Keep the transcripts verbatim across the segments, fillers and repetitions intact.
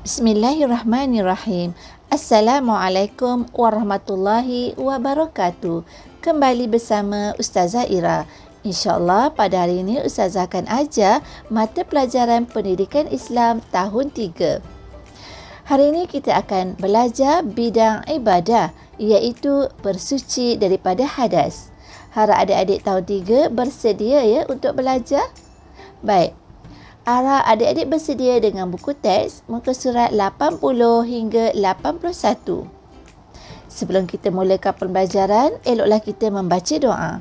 Bismillahirrahmanirrahim. Assalamualaikum warahmatullahi wabarakatuh. Kembali bersama Ustazah Ira. InsyaAllah pada hari ini Ustazah akan ajar mata pelajaran Pendidikan Islam tahun tiga. Hari ini kita akan belajar bidang ibadah, iaitu bersuci daripada hadas. Harap adik-adik tahun tiga bersedia ya untuk belajar? Baik. Harap adik-adik bersedia dengan buku teks muka surat lapan puluh hingga lapan puluh satu. Sebelum kita mulakan pembelajaran, eloklah kita membaca doa.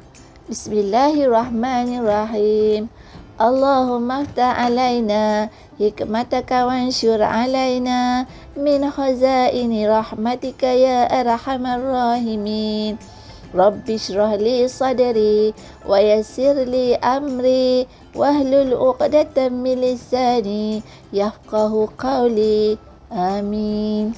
Bismillahirrahmanirrahim. Allahumma aftah alaina hikmataka wansyur alaina min khazaini rahmatika ya arhamar rahimin. Rabbi shrah li sadri wa yassir li amri wahlul 'uqdatam min lisani yafqahu qawli. Amin.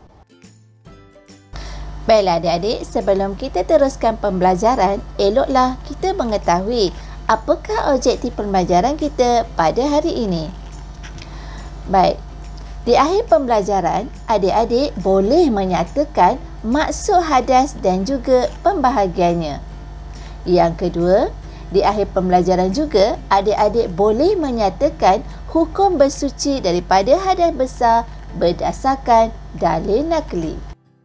Baiklah adik-adik, sebelum kita teruskan pembelajaran, eloklah kita mengetahui apakah objektif pembelajaran kita pada hari ini. Baik, di akhir pembelajaran, adik-adik boleh menyatakan maksud hadas dan juga pembahagiannya. Yang kedua, di akhir pembelajaran juga, adik-adik boleh menyatakan hukum bersuci daripada hadas besar berdasarkan dalil nakli.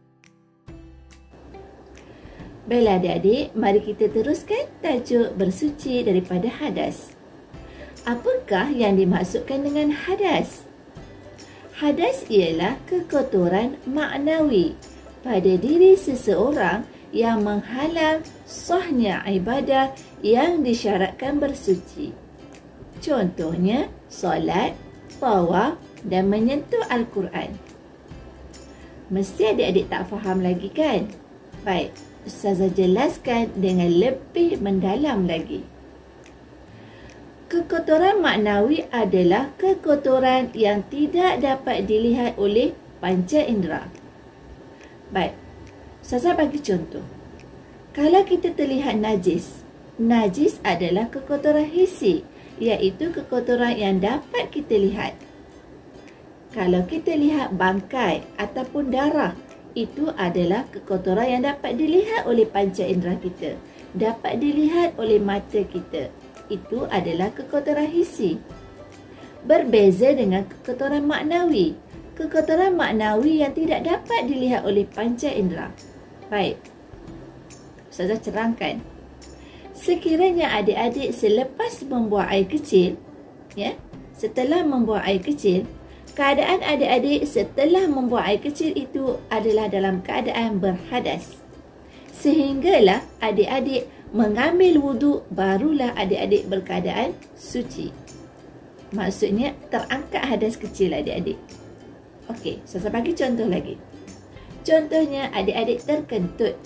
Baiklah adik-adik, mari kita teruskan tajuk bersuci daripada hadas. Apakah yang dimaksudkan dengan hadas? Hadas ialah kekotoran maknawi pada diri seseorang yang menghalang sahnya ibadah yang disyaratkan bersuci. Contohnya, solat, tawaf dan menyentuh Al-Quran. Mesti adik-adik tak faham lagi kan? Baik, Ustazah jelaskan dengan lebih mendalam lagi. Kekotoran maknawi adalah kekotoran yang tidak dapat dilihat oleh panca indera. Baik, Ustazah bagi contoh. Kalau kita terlihat najis, najis adalah kekotoran hissi, iaitu kekotoran yang dapat kita lihat. Kalau kita lihat bangkai ataupun darah, itu adalah kekotoran yang dapat dilihat oleh panca indera kita, dapat dilihat oleh mata kita. Itu adalah kekotoran hissi. Berbeza dengan kekotoran maknawi. Kekotoran maknawi yang tidak dapat dilihat oleh panca indera. Baik, Ustazah cerangkan. Sekiranya adik-adik selepas membuang air kecil, ya, setelah membuang air kecil, keadaan adik-adik setelah membuang air kecil itu adalah dalam keadaan berhadas. Sehinggalah adik-adik mengambil wuduk, barulah adik-adik berkeadaan suci. Maksudnya terangkat hadas kecil adik-adik. Okey, saya bagi contoh lagi. Contohnya adik-adik terkentut.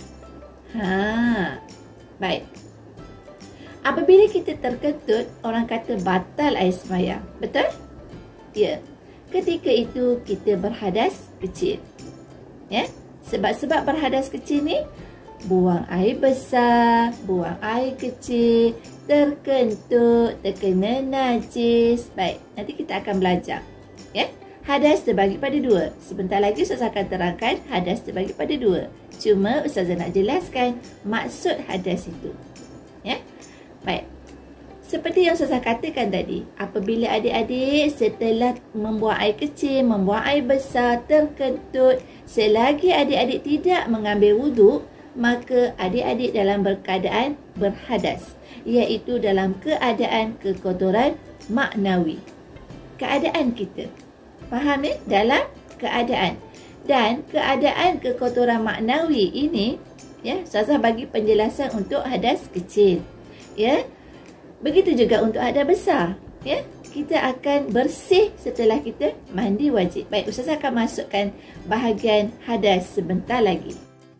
Ha, baik. Apabila kita terkentut, orang kata batal air sembahyang. Betul? Ya. Ketika itu kita berhadas kecil. Ya? Sebab-sebab berhadas kecil ni, buang air besar, buang air kecil, terkentut, terkena najis. Baik, nanti kita akan belajar. Ya? Hadas terbagi pada dua. Sebentar lagi Ustazah akan terangkan hadas terbagi pada dua. Cuma Ustazah nak jelaskan maksud hadas itu. Ya? Baik. Seperti yang Ustazah katakan tadi, apabila adik-adik setelah membuang air kecil, membuang air besar, terkentut, selagi adik-adik tidak mengambil wuduk, maka adik-adik dalam berkeadaan berhadas, iaitu dalam keadaan kekotoran maknawi. Keadaan kita. Faham ni? Dalam keadaan. Dan keadaan kekotoran maknawi ini, ya, Ustazah bagi penjelasan untuk hadas kecil. Ya. Begitu juga untuk hadas besar. Ya. Kita akan bersih setelah kita mandi wajib. Baik, Ustazah akan masukkan bahagian hadas sebentar lagi.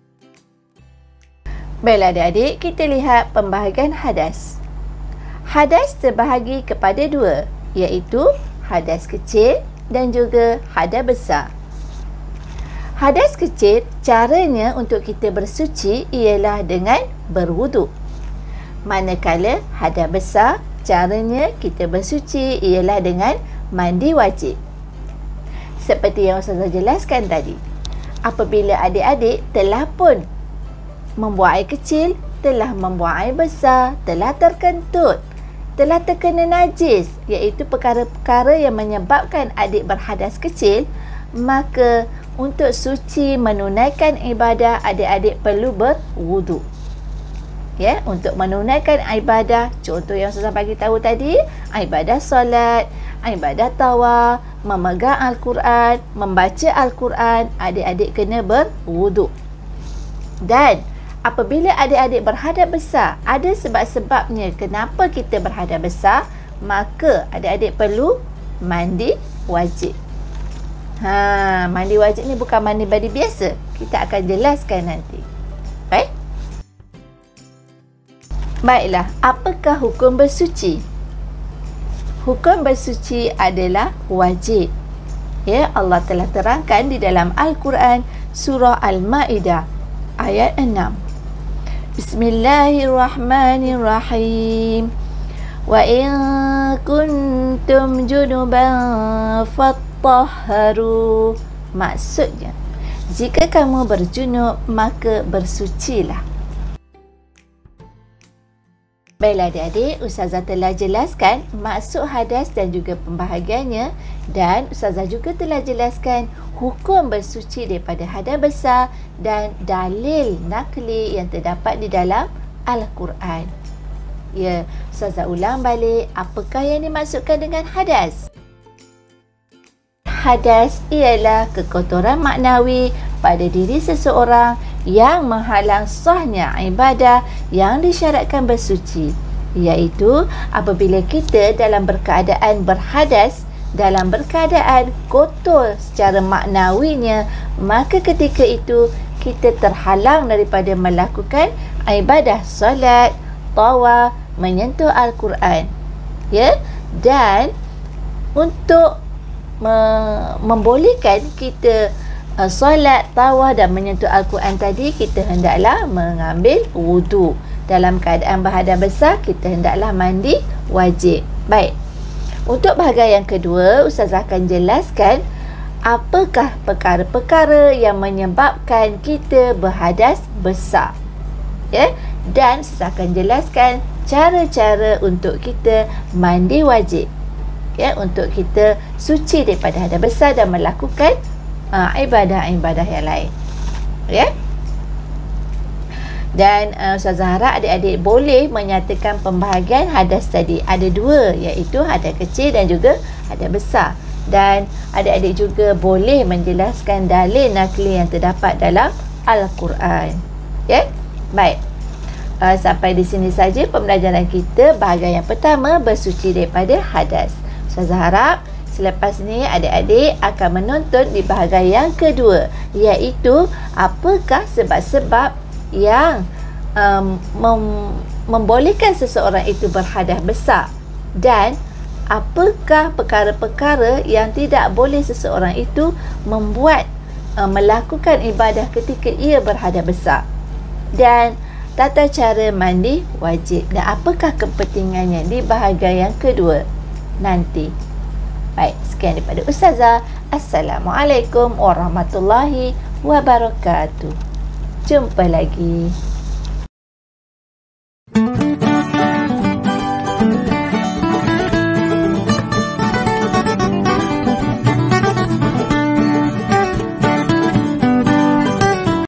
Baiklah adik-adik, kita lihat pembahagian hadas. Hadas terbahagi kepada dua, iaitu hadas kecil dan juga hadas besar. Hadas kecil, caranya untuk kita bersuci ialah dengan berwuduk. Manakala hadas besar, caranya kita bersuci ialah dengan mandi wajib. seperti yang Ustazah jelaskan tadi. Apabila adik-adik telah pun membuang air kecil, telah membuang air besar, telah terkentut, telah terkena najis, iaitu perkara-perkara yang menyebabkan adik berhadas kecil, maka untuk suci menunaikan ibadah, adik-adik perlu berwuduk. Ya, untuk menunaikan ibadah, contoh yang saya bagi tahu tadi, ibadah solat, ibadah tawaf, memegang Al-Quran, membaca Al-Quran, adik-adik kena berwuduk. Dan apabila adik-adik berhadas besar, ada sebab-sebabnya kenapa kita berhadas besar, maka adik-adik perlu mandi wajib. Ha, mandi wajib ni bukan mandi badi biasa. Kita akan jelaskan nanti. Baik? Baiklah, apakah hukum bersuci? Hukum bersuci adalah wajib. Ya, Allah telah terangkan di dalam Al-Quran surah Al-Maidah ayat enam. Bismillahirrahmanirrahim. Wa in kuntum junuban fattahharu. Maksudnya, jika kamu berjunub, maka bersucilah. Baiklah adik-adik, Ustazah telah jelaskan maksud hadas dan juga pembahagiannya, dan Ustazah juga telah jelaskan hukum bersuci daripada hadas besar dan dalil nakli yang terdapat di dalam Al-Quran. Ya, Ustazah ulang balik, apakah yang dimaksudkan dengan hadas? Hadas ialah kekotoran maknawi pada diri seseorang yang menghalang sahnya ibadah yang disyaratkan bersuci, iaitu apabila kita dalam berkeadaan berhadas, dalam berkeadaan kotor secara maknawinya, maka ketika itu kita terhalang daripada melakukan ibadah solat, tawaf, menyentuh Al-Quran. Ya, dan untuk me- membolehkan kita Uh, solat, tawaf dan menyentuh Al-Quran tadi, kita hendaklah mengambil wuduk. Dalam keadaan berhadas besar, kita hendaklah mandi wajib. Baik. Untuk bahagian yang kedua, Ustazah akan jelaskan apakah perkara-perkara yang menyebabkan kita berhadas besar. Ya, dan Ustazah akan jelaskan cara-cara untuk kita mandi wajib. Ya, untuk kita suci daripada hadas besar dan melakukan Uh, ibadah-ibadah yang lain. Ya. Dan uh, Ustazah harap adik-adik boleh menyatakan pembahagian hadas tadi. Ada dua, iaitu hadas kecil dan juga hadas besar. Dan adik-adik juga boleh menjelaskan dalil nakli yang terdapat dalam Al-Quran. Ya. Baik. Uh, sampai di sini saja pembelajaran kita bahagian yang pertama, bersuci daripada hadas. Ustazah harap selepas ni adik-adik akan menonton di bahagian yang kedua, iaitu apakah sebab-sebab yang um, mem- membolehkan seseorang itu berhadas besar, dan apakah perkara-perkara yang tidak boleh seseorang itu membuat uh, melakukan ibadah ketika ia berhadas besar, dan tata cara mandi wajib, dan apakah kepentingannya di bahagian yang kedua nanti. Baik, sekian daripada Ustazah. Assalamualaikum warahmatullahi wabarakatuh. Jumpa lagi.